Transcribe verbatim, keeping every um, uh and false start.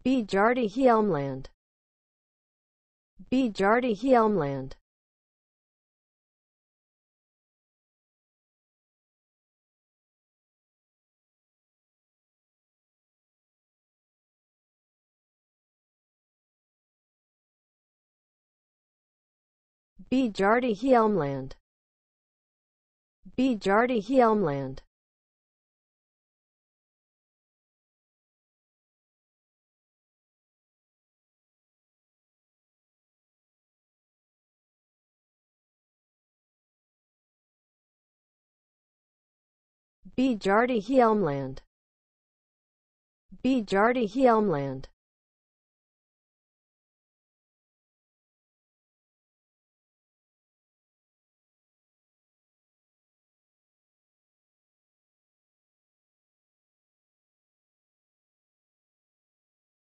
Bjarde Hjelmland. Bjarde Hjelmland. Bjarde Hjelmland. Bjarde Hjelmland. Bjarde Hjelmland. Bjarde Hjelmland.